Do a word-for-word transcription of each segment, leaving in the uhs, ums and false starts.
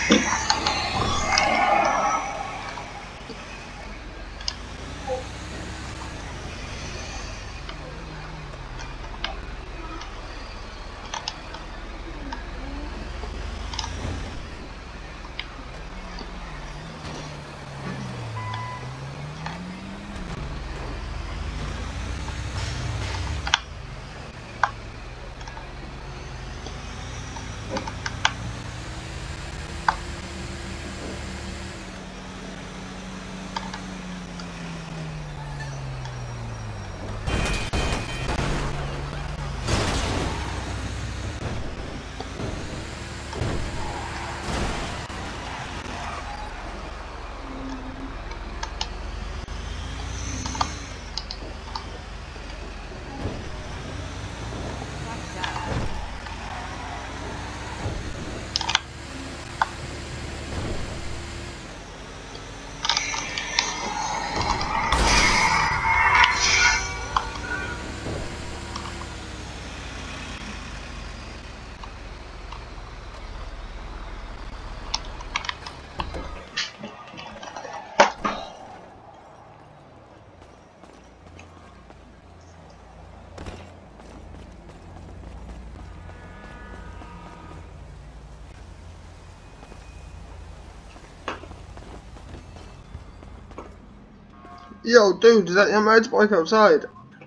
Yo, dude, is that your motorbike outside?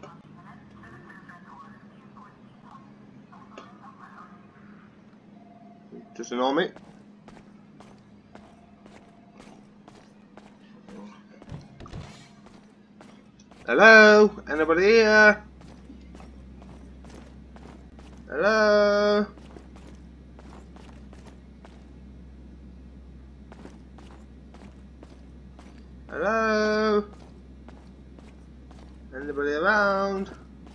Just ignore me. Hello? Anybody here? Hello? Hello? Anybody around?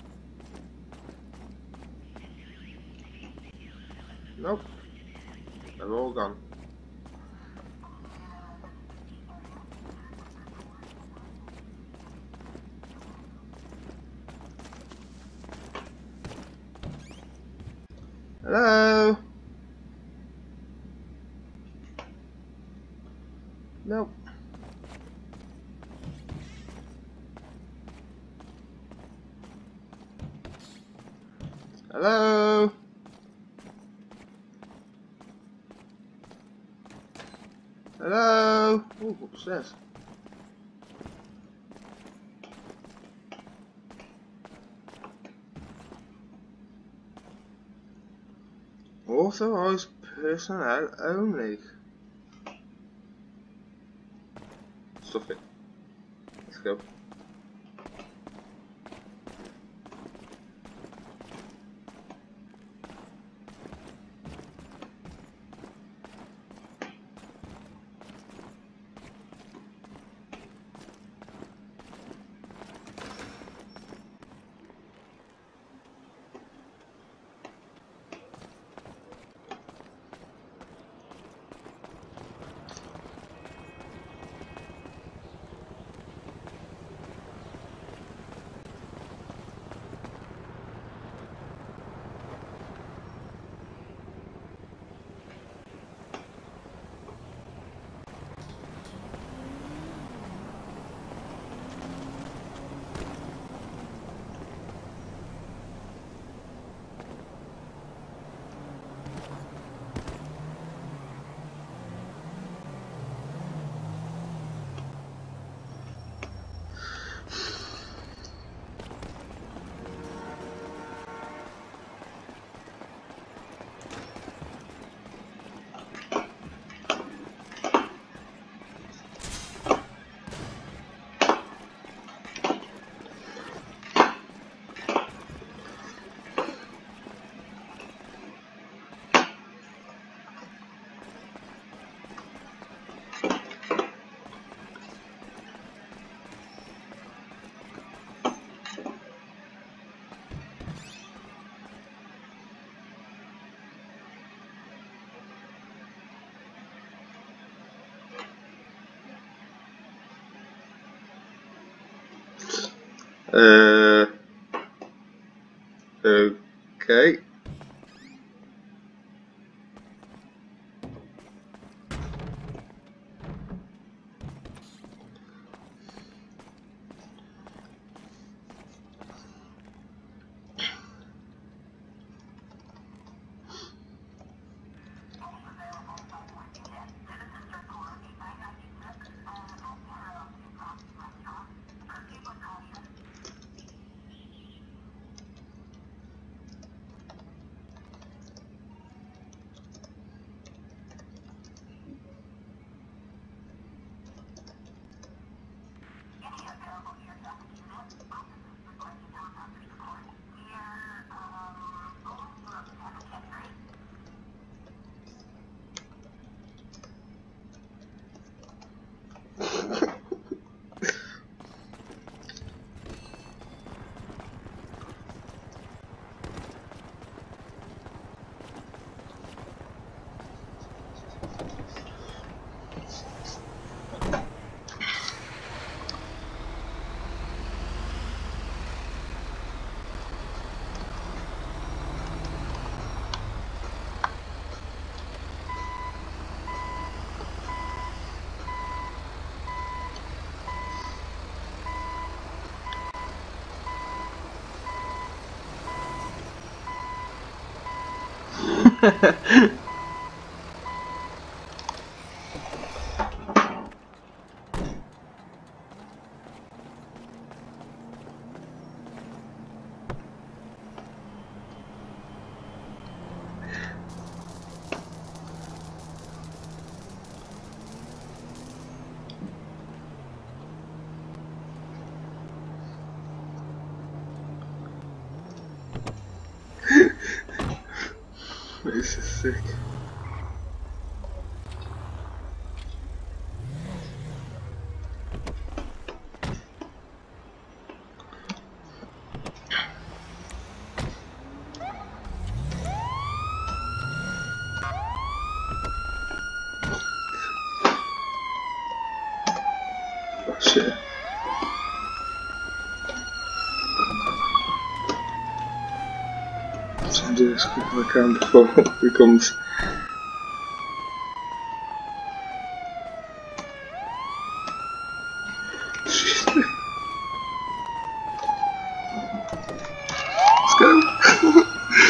Nope. They're all gone. Hello? Nope. Hello? Hello? Ooh, what's this? Authorized personnel only. Stuff it. Let's go. Uh, okay. This is sick. Oh shit. So I'll do this as quick as I can before it becomes. Let's go.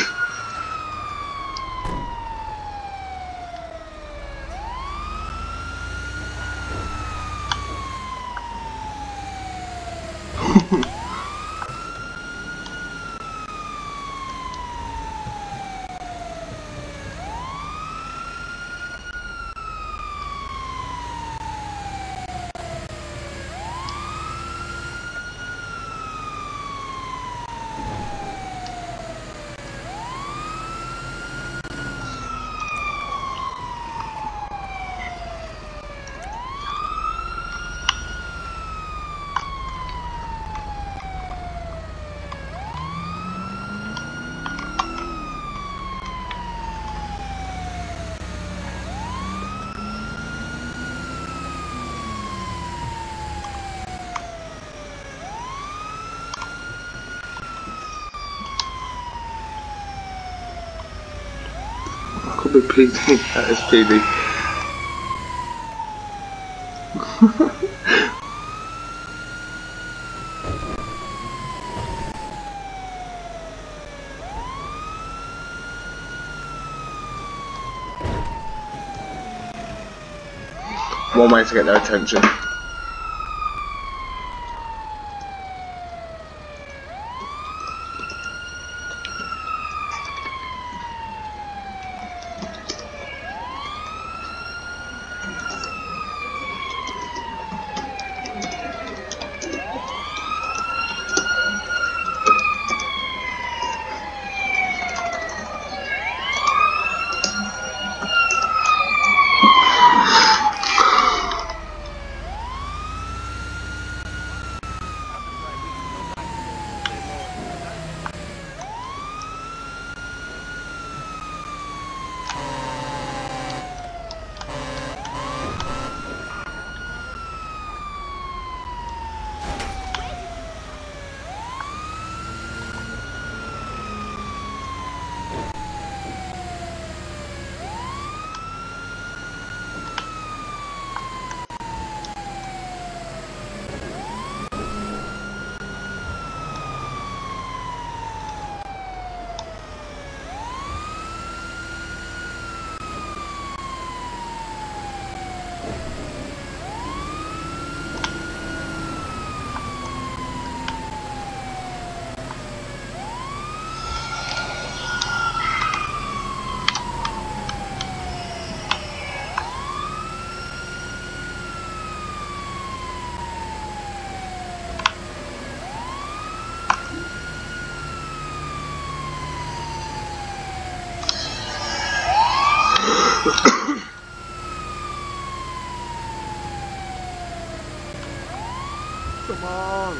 I could be P D. That is P D. One way to get their attention. Come on!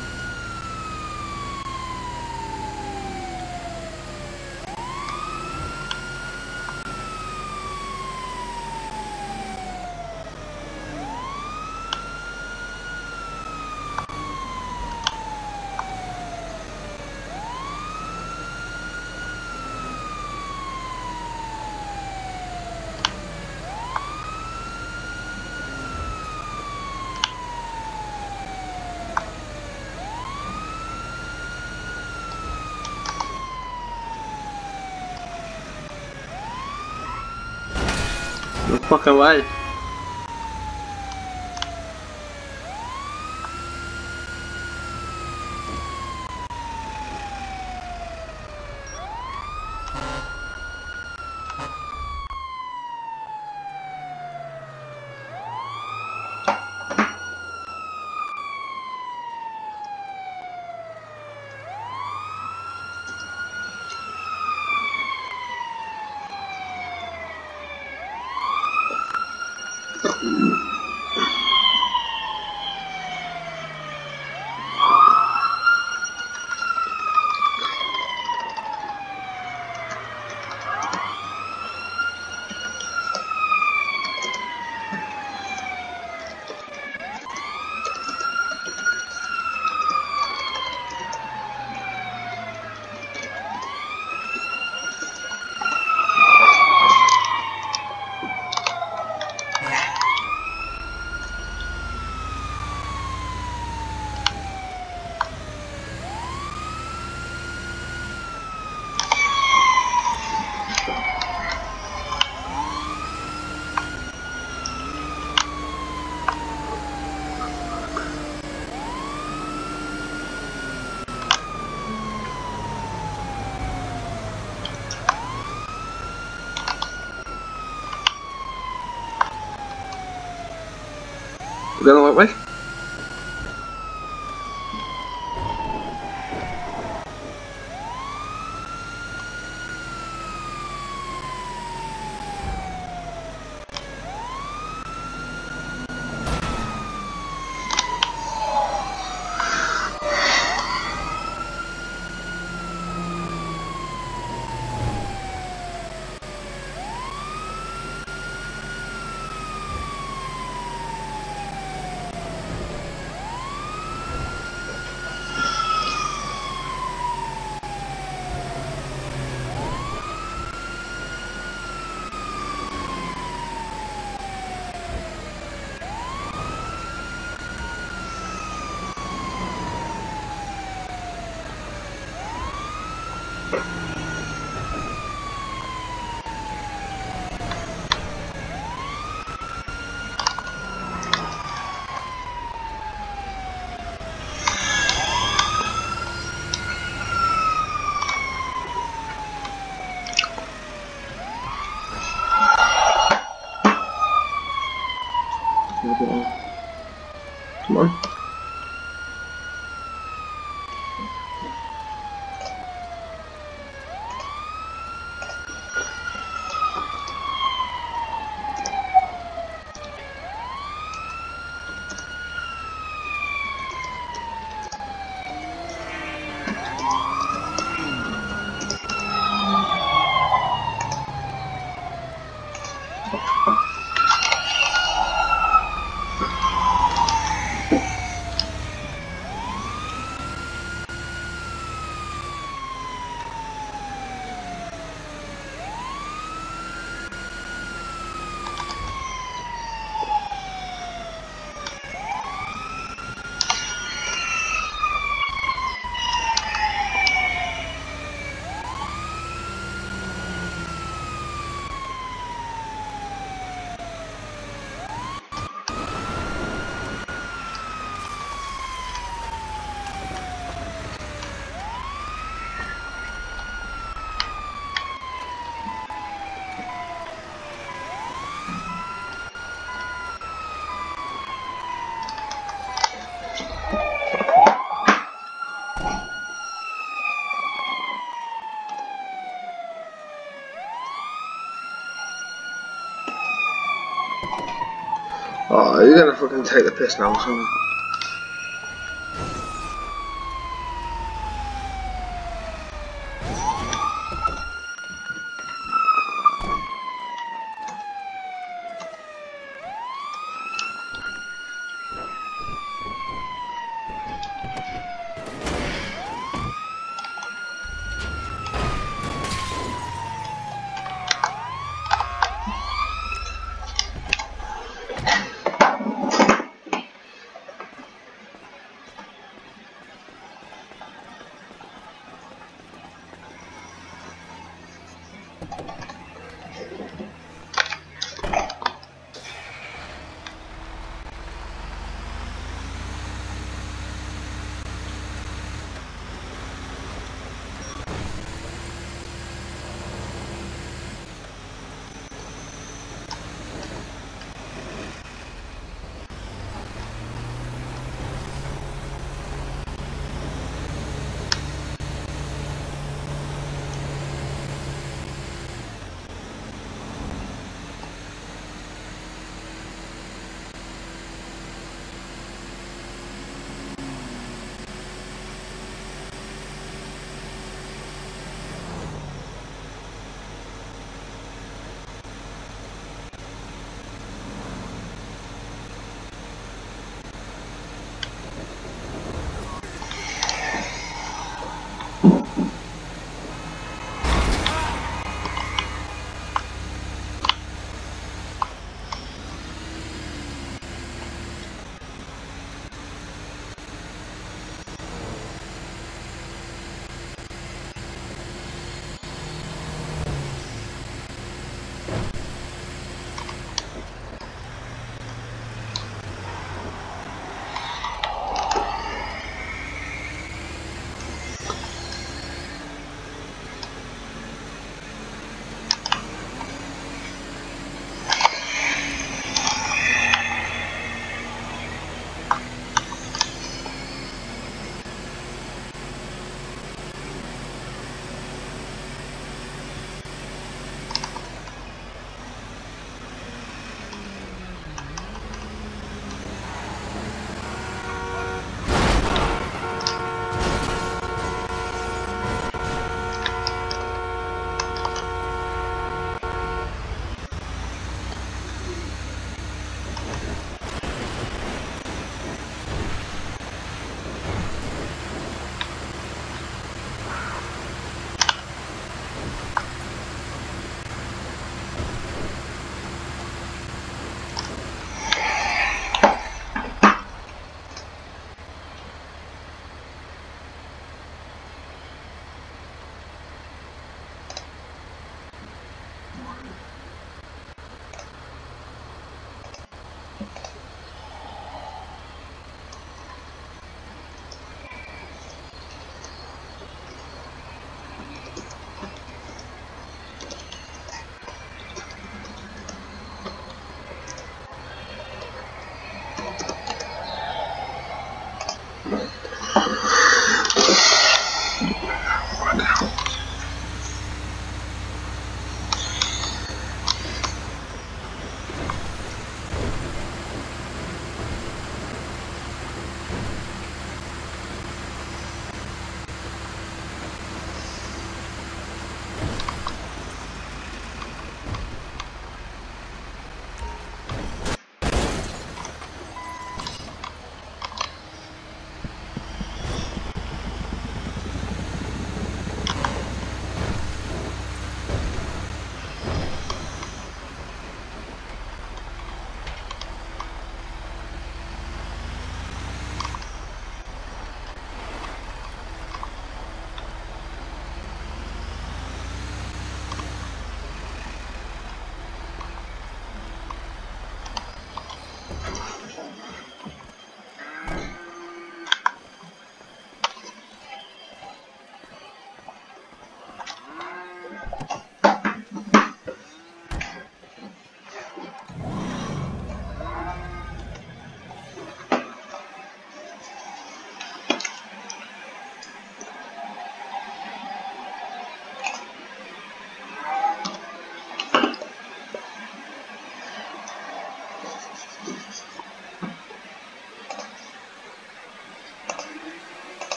No fucking way. We're going the right way? Come on. Oh, you're gonna fucking take the piss now, son.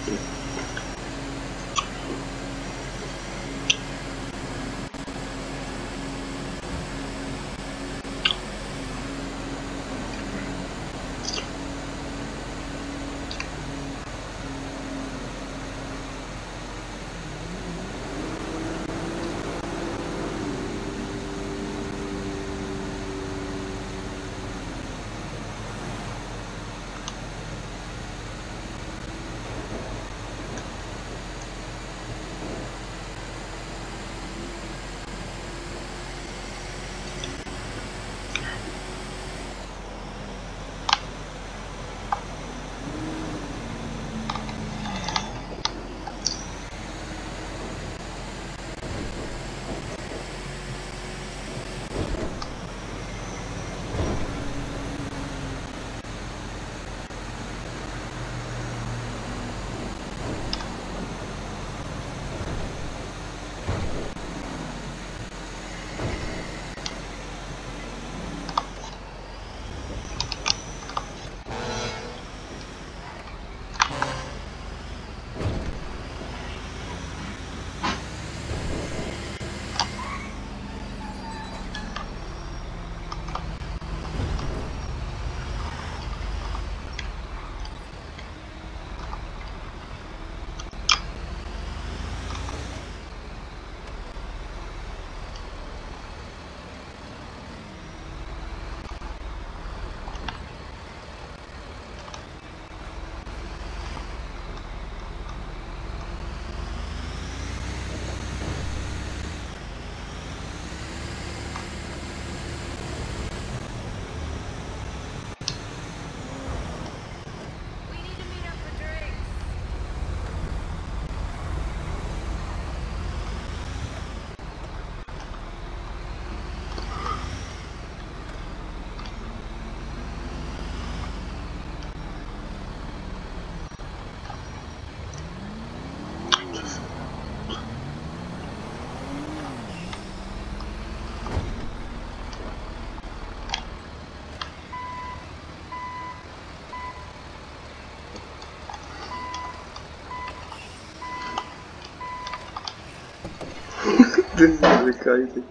This is really crazy.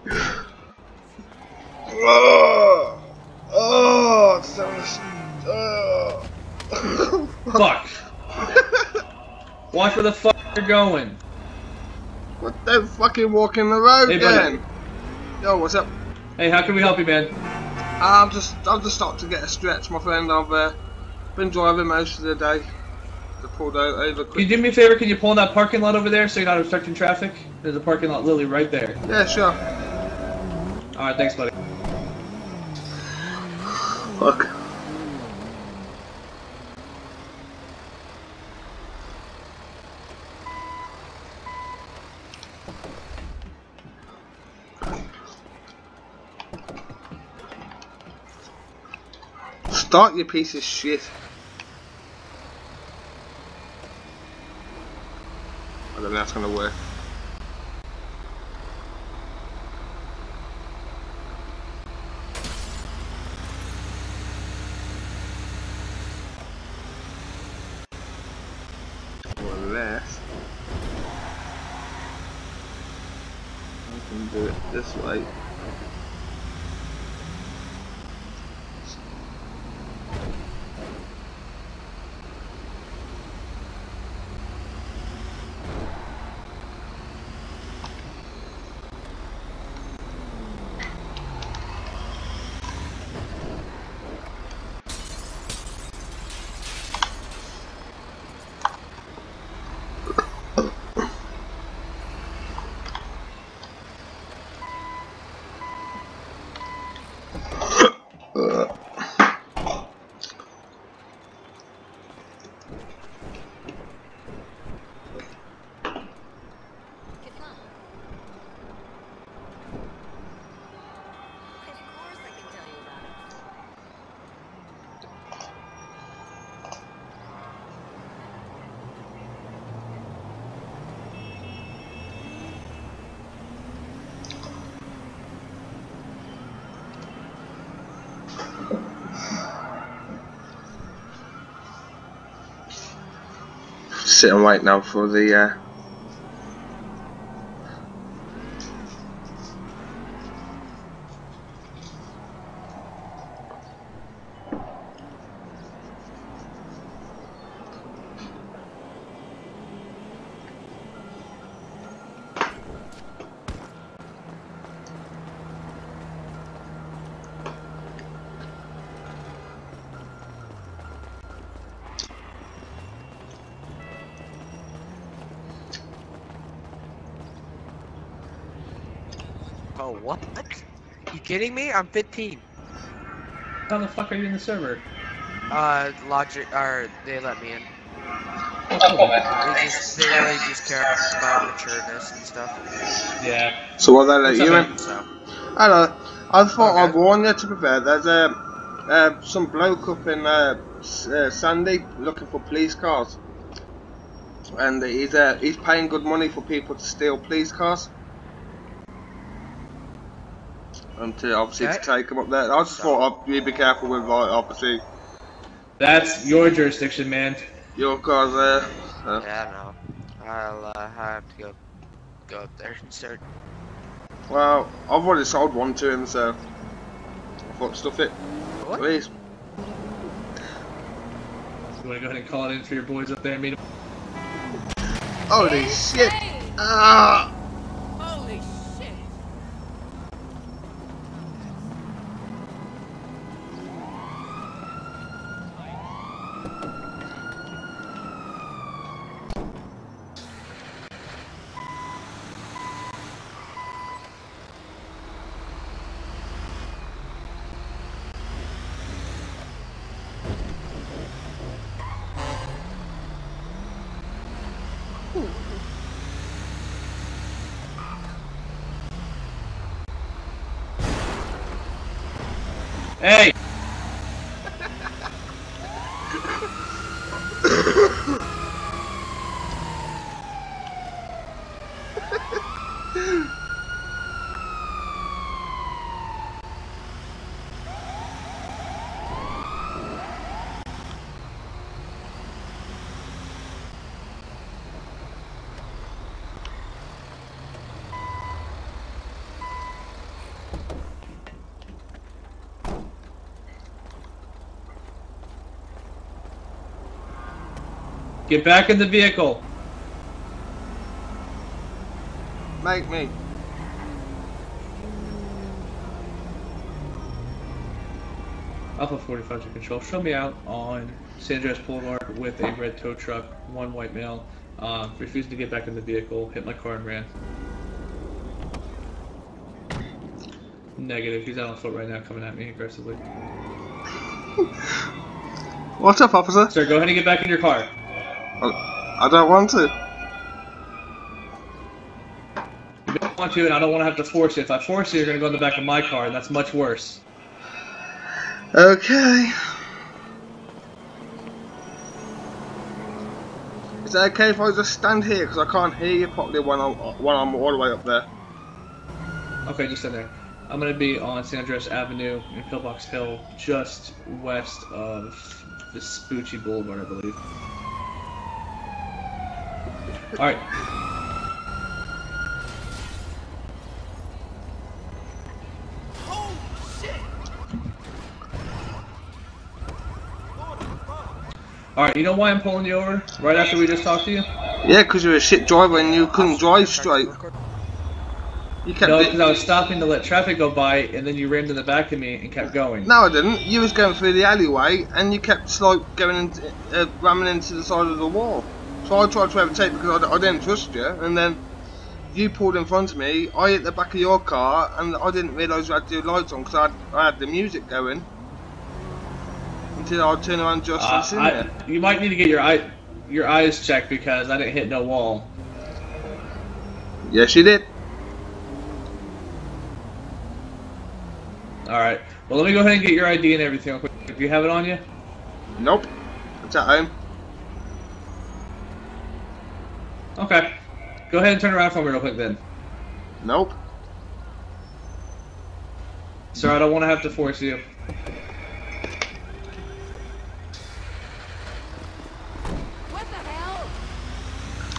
Oh, oh, it's so much. Oh. Fuck. Watch where the fuck you're going. What the fucking walking the road Hey, again? buddy. Yo, what's up? Hey, how can we help you, man? I'm just, I'm just starting to get a stretch, my friend. I've uh, been driving most of the day. I pulled out over quick. Can you do me a favor? Can you pull in that parking lot over there so you're not obstructing traffic? There's a parking lot literally right there. Yeah, sure. Alright, thanks, buddy. Fuck. Start, you piece of shit. I don't know if that's gonna work. Unless I can do it this way. just sit and wait now for the. Uh, Oh, what? You kidding me? I'm fifteen. How the fuck are you in the server? Uh, Logic, or they let me in. Oh, cool. They just, they really just care about matureness and stuff. Yeah. so what they let What's you up, in? So, Hello. I thought Okay. I'd warn you, to be fair. There's a uh, some bloke up in uh, S- uh, Sandy looking for police cars, and he's uh, he's paying good money for people to steal police cars, and to obviously Okay. to take them up there. I just So- thought I'd, you'd be careful with, like, obviously That's your jurisdiction, man. your cars there. Uh, yeah, no. I'll, uh, have to go, go up there and start. well, I've already sold one to him, so I thought stuff it. What? Please. You wanna go ahead and call it in for your boys up there and meet them? Holy shit! Ah! Holy shit! Hey! Get back in the vehicle. Make me. Alpha forty-five to control. Show me out on San Andreas Boulevard with a red tow truck, one white male, uh, refusing to get back in the vehicle, hit my car and ran. Negative. He's out on foot right now, coming at me aggressively. What's up, officer? Sir, go ahead and get back in your car. I, I don't want to. You don't want to, and I don't want to have to force you. If I force you, you're going to go in the back of my car, and that's much worse. Okay. Is it okay if I just stand here? Because I can't hear you properly when I'm, when I'm all the way up there. Okay, just stand there. I'm going to be on San Andreas Avenue in Pillbox Hill, just west of Vespucci Boulevard, I believe. Alright. Holy shit! Alright, you know why I'm pulling you over? Right after we just talked to you? Yeah, because you're a shit driver and you couldn't drive straight. You kept No, it- because I was stopping to let traffic go by, and then you rammed in the back of me and kept going. No, I didn't. You was going through the alleyway and you kept like going into, uh, ramming into the side of the wall. So I tried to overtake because I, I didn't trust you, and then you pulled in front of me. I hit the back of your car, and I didn't realise you had the lights on because I, had- I had the music going until I turned around just Uh, and seen I, it. you might need to get your eye, your eyes checked because I didn't hit no wall. Yes, you did. All right. Well, let me go ahead and get your I D and everything real quick. Do you have it on you? Nope. It's at home. Okay. Go ahead and turn around for me real quick then. Nope. Sir, I don't want to have to force you. What the hell?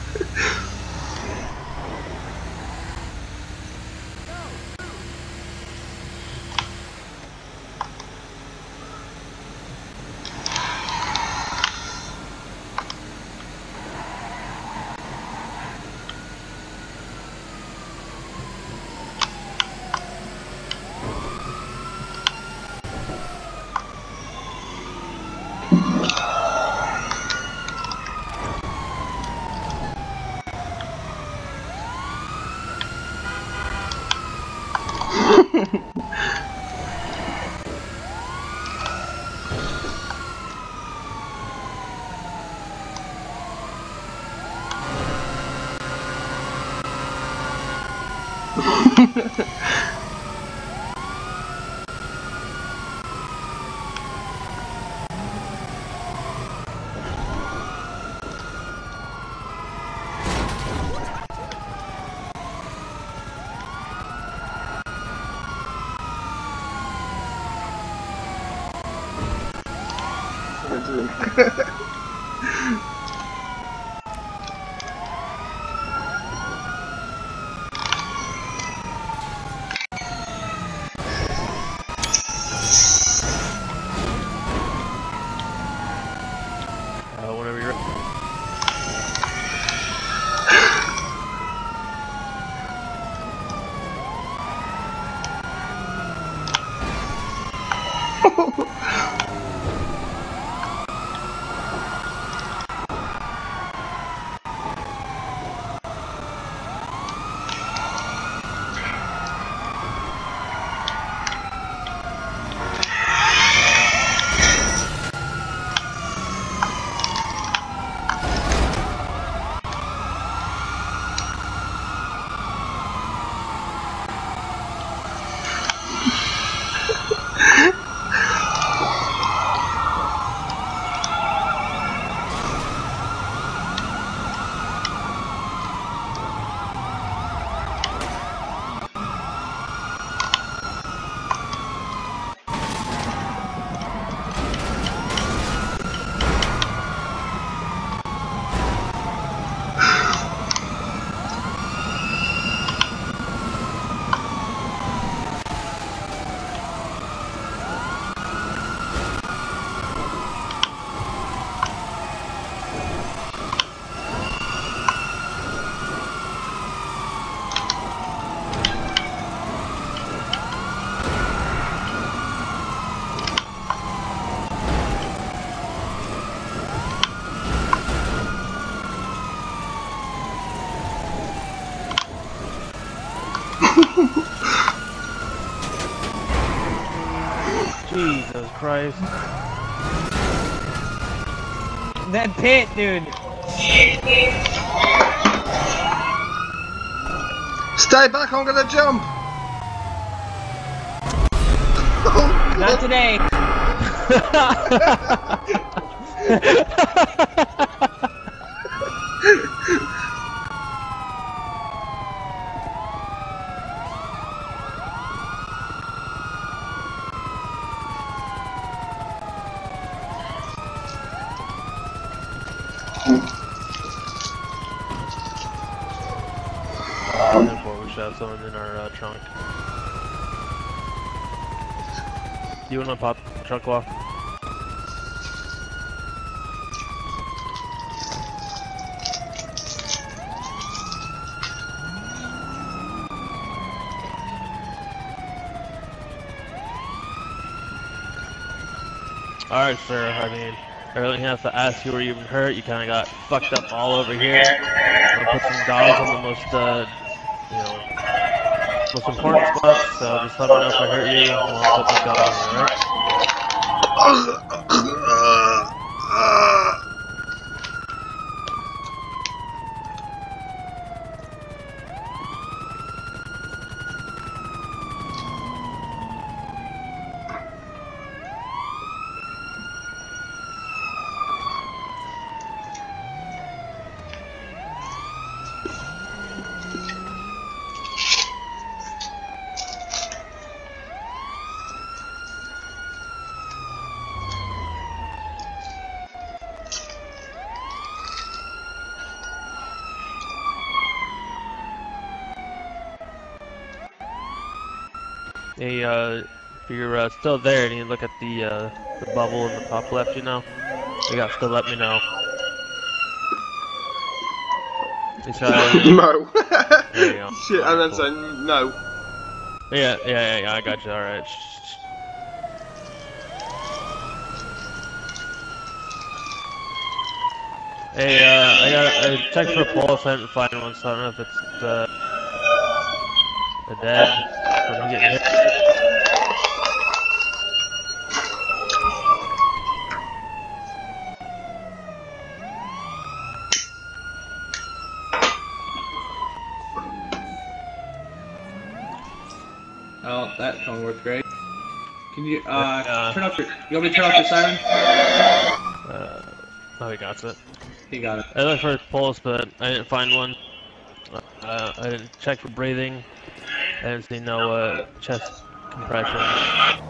Uh, whenever you're ready. Jesus Christ. That pit, dude. Stay back, I'm gonna jump! Not today. Before we shot someone in our uh, trunk. Do you want to pop the trunk off? Alright, sir. I mean, I really have to ask you were you even hurt. You kind of got fucked up all over here. I'm gonna put some dollars on the most, uh, you know, most important spots. So just let me know if I hurt you. I'll put my gun on you, alright? Hey, uh, if you're uh, still there and you look at the uh, the bubble in the top left, you know, you got to let me know. You try, No. There you go. Shit, and then Cool. say no. Yeah, yeah, yeah, yeah, I got you. All right. Hey, uh, I got I checked for a pulse. I didn't find one, so I don't know if it's uh, a dead from getting hit. Oh, that phone worked great. Can you, uh, Uh, turn off your, you want me to turn off your siren? Uh, oh, he got it. He got it. I looked for a pulse, but I didn't find one. Uh, I didn't check for breathing. I didn't see no uh, chest compression.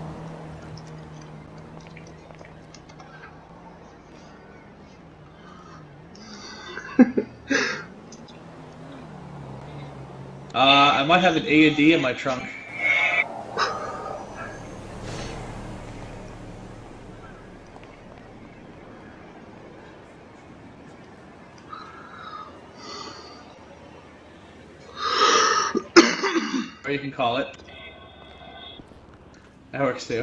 Uh, I might have an A and D in my trunk. Or you can call it. That works too.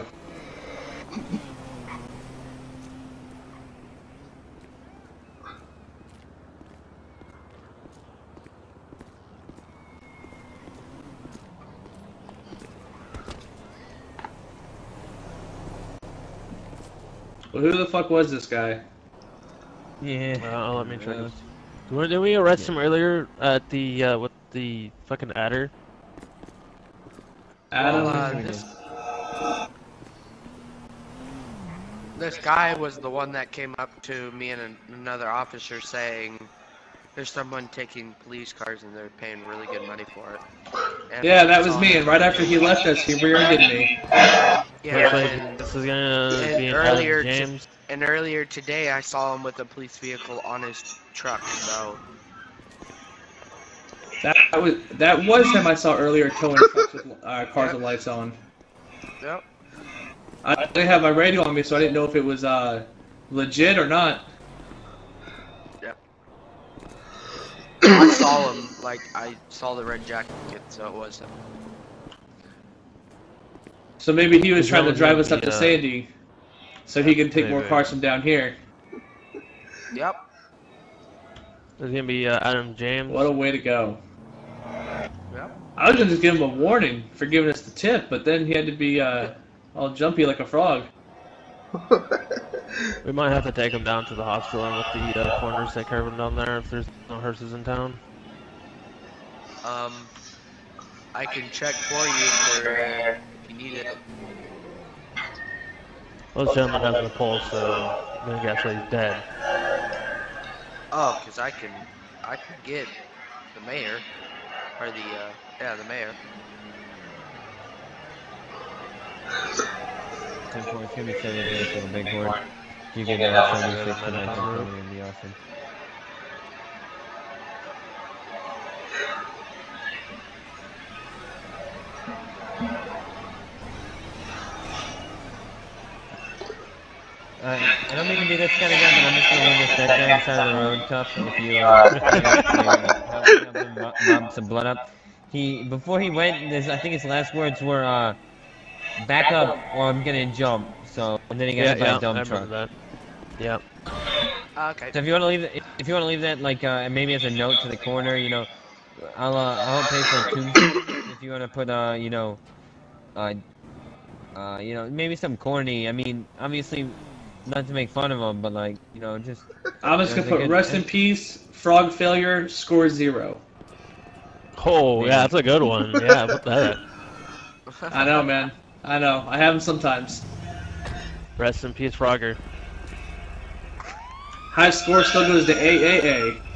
Well, who the fuck was this guy? Yeah. Uh, let me check Uh, this. Didn't we arrest him earlier at the, uh, with the fucking adder? Adam? Well, uh, this, this guy was the one that came up to me and an, another officer saying there's someone taking police cars and they're paying really good money for it. And Yeah, that was saw me, him. and right after he left us, he rear-ended me. Yeah, Looks like and, this is gonna and be an earlier Adam to- James. and earlier today I saw him with a police vehicle on his truck, so... That was that was him I saw earlier towing trucks with uh, cars with lights on. Yep. I didn't have my radio on me, so I didn't know if it was uh, legit or not. Yep. I saw him, like, I saw the red jacket, so it was him. So maybe he was Is trying that to drive what us up the, to uh, Sandy, so he can take more maybe. cars from down here. Yep. There's gonna be uh, Adam James. What a way to go! Yep. I was gonna just give him a warning for giving us the tip, but then he had to be uh, all jumpy like a frog. We might have to take him down to the hospital and with the uh, corners take care of him down there if there's no hearses in town. Um, I can check for you for, uh, if you need it. Well, this gentleman has a pulse, so I'm gonna guess that he's dead. Oh, because I can, I can get the mayor, or the, uh, yeah, the mayor. ten point, it's gonna be seven days for the big board. If you get uh, seventy-six to nineteen twenty, it'd be awesome. Alright, I don't mean to be this kind of guy, but I'm just gonna leave this dead guy on the side of the road, tough. If you, uh, help, help him rub rub some blood up. He, before he went, his, I think his last words were, uh, back up or I'm gonna jump. So, and then he got Yeah, hit by yeah, a dump I truck. remember that. Yep. Okay. So if you want to leave, that, if you want to leave that, like, uh, maybe as a note to the corner, you know, I'll, uh, I'll pay for two. If you want to put, uh, you know, uh, uh, you know, maybe some corny. I mean, obviously, not to make fun of him, but like, you know, just. I'm just There's gonna a put good- rest in peace, frog failure, score zero. Oh, yeah, that's a good one. Yeah, put that. I know, man. I know. I have them sometimes. Rest in peace, Frogger. High score still goes to A A A.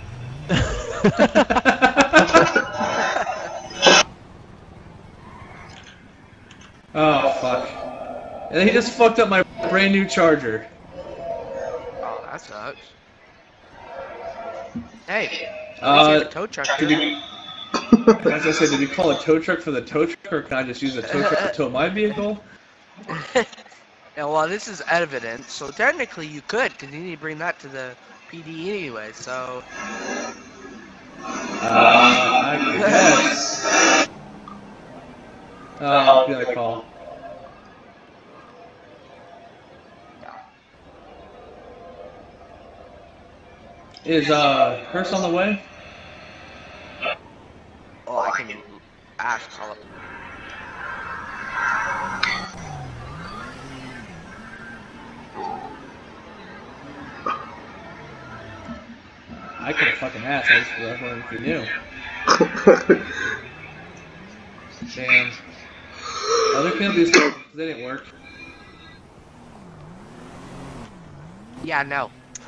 Oh, fuck. And he just fucked up my brand new charger. Oh, that sucks. Hey, at least you Uh, have a tow truck Did here. you, I was gonna say, did you call a tow truck for the tow truck, or can I just use a tow truck to tow my vehicle? Yeah, well, this is evidence, so technically you could, because you need to bring that to the P D anyway, so... Uh, I guess. Oh, good call. Is, uh, Hearst on the way? Oh, I can ask, call it. I could have fucking asked, I just was wondering if you knew. Damn. Other penalties, they didn't work. Yeah, no.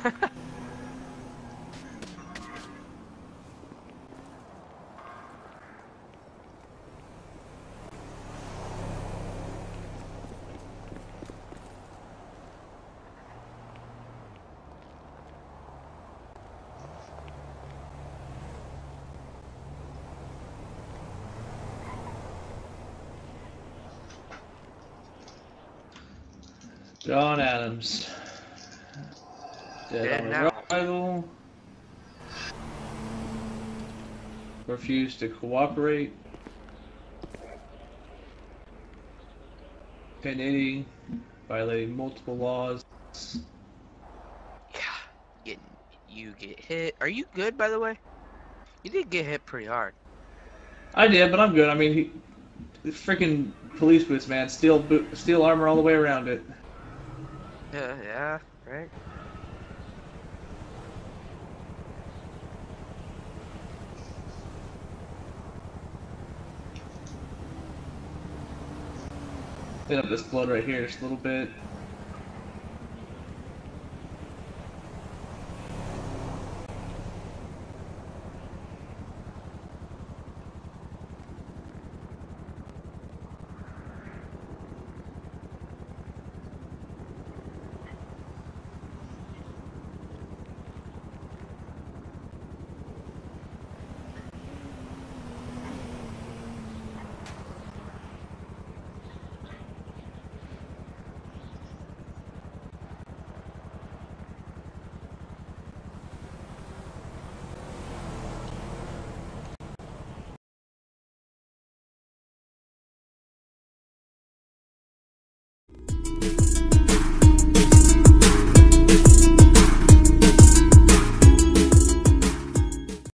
John Adams. Dead Dead on now. arrival. Refused to cooperate. ten eighty. Violating multiple laws. Yeah, getting, you get hit. Are you good, by the way? You did get hit pretty hard. I did, but I'm good. I mean, he, the freaking police boots, man. Steel boot, steel armor all the way around it. Yeah, yeah, right? Clean up this blood right here just a little bit.